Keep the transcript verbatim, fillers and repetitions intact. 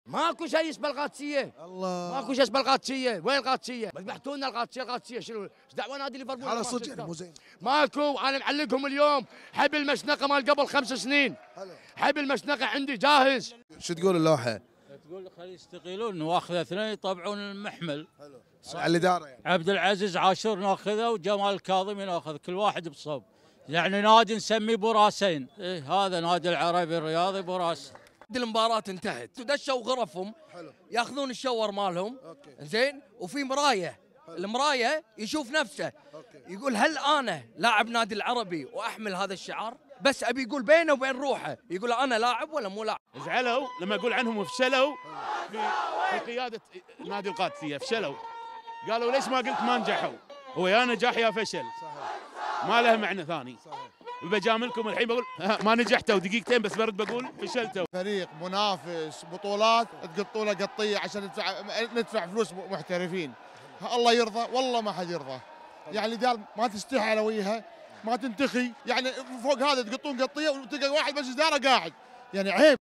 ماكو شيء اسمه القادسيه. الله. ماكو شيء اسمه القادسيه، وين القادسيه؟ ذبحتوا لنا القادسيه، القادسيه شنو؟ ايش دعوه نادي ليفربول؟ على صدق يعني مو زين. ماكو، انا معلقهم اليوم، حب المشنقه مال قبل خمس سنين. حلو. حب المشنقه عندي جاهز. شو تقول اللوحه؟ تقول خلي يستقيلون واخذ اثنين يطبعون المحمل. حلو. على الاداره يعني. عبد العزيز عاشور ناخذه وجمال الكاظمي ناخذ، كل واحد بصوب. يعني نادي نسميه براسين، إيه هذا نادي العربي الرياضي براس. المباراة انتهت ودشوا غرفهم. حلو. ياخذون الشاور مالهم. اوكي. زين، وفي مرايه. حلو. المرايه يشوف نفسه. اوكي. يقول هل انا لاعب نادي العربي واحمل هذا الشعار؟ بس ابي يقول بينه وبين روحه، يقول انا لاعب ولا مو لاعب. زعلوا لما اقول عنهم فشلوا في في قياده نادي القادسيه، فشلوا. قالوا ليش ما قلت ما نجحوا؟ هو يا نجاح يا فشل. صحيح. ما له معنى ثاني. صحيح. بجاملكم الحين بقول ما نجحتوا دقيقتين بس برد بقول فشلتوا. فريق منافس بطولات تقطوا له قطيه عشان ندفع ندفع فلوس محترفين. الله يرضى والله ما حد يرضى. يعني دار ما تستحي على وجهها، ما تنتخي، يعني فوق هذا تقطون قطيه وتلقى واحد بس اداره قاعد، يعني عيب.